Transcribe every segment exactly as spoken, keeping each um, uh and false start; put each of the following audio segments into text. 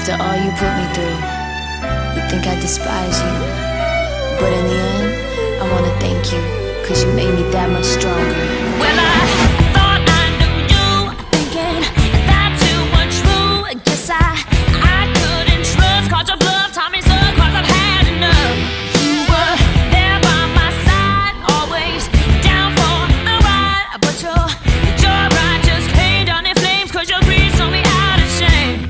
After all you put me through, you think I despise you, but in the end, I wanna thank you, cause you made me that much stronger. Well, I thought I knew you, thinking that you were true. Guess I, I couldn't trust, caught your bluff, taught me so, cause I've had enough. You were there by my side, always down for the ride, but your, your ride just came down in flames, cause your greed sold me out of shame.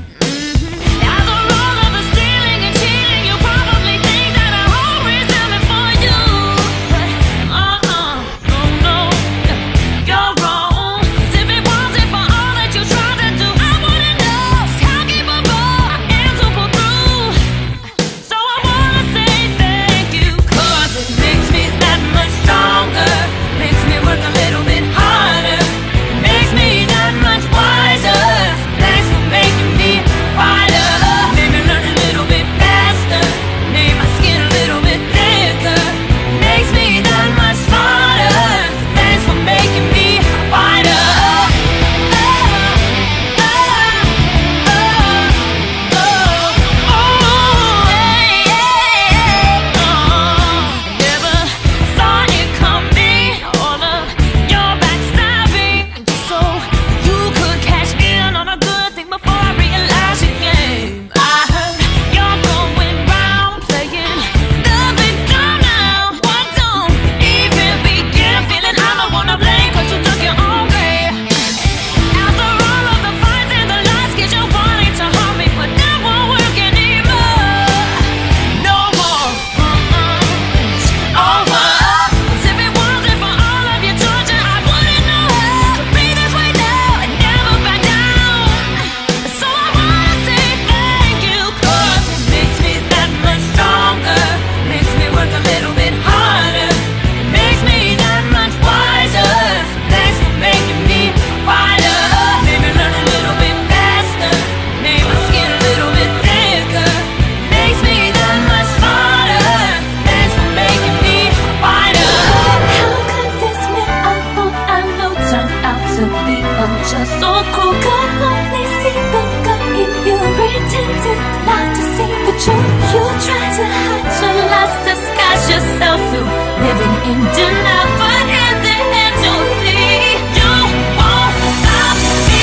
Just so cruel, could only see the good in you. Pretended not to see the truth. You try to hide your lies, disguise yourself through living in denial, but in the end you'll see you won't stop me.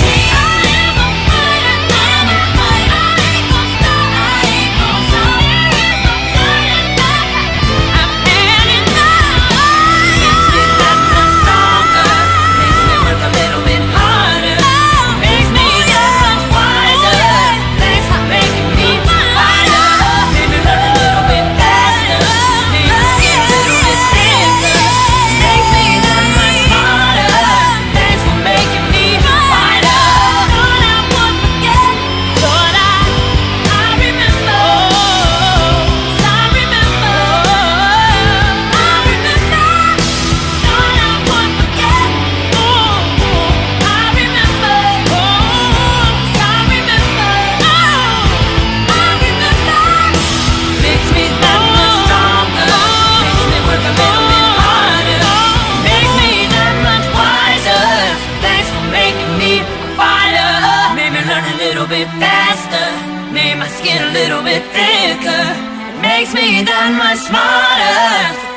I am a fighter, I'm a fighter. I ain't gon' stop, I ain't gon' stop. There is no turning back. I'm heading now. Makes me that much stronger. Makes me work a little bit. A little bit faster, made my skin a little bit thicker. It makes me that much smarter.